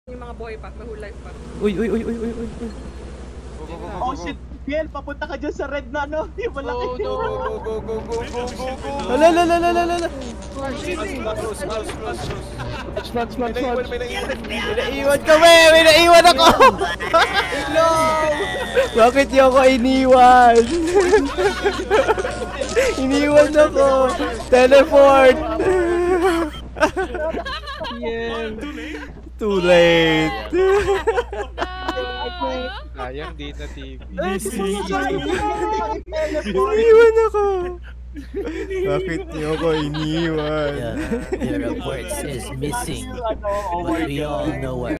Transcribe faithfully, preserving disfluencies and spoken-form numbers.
Yung mga boy pa, may whole life pa. Uy, uy, uy, uy, uy, uy. Oh shit, Biel, papunta ka dyan sa red na ano, yung malaki. Go, go, go, go, go, go, go, go. Ala, ala, ala, ala, ala. Close, close, close, close. Slugs, slugs, slugs. May naiwan, may naiwan. May naiwan kami! May naiwan ako! No! Bakit niyo ako iniwan? Iniwan ako! Teleport! Yeah. Too late! Sayang, di na T V. Iniwan ako! Bakit niyo ako iniwan? Yeah, the report says missing, but we all know what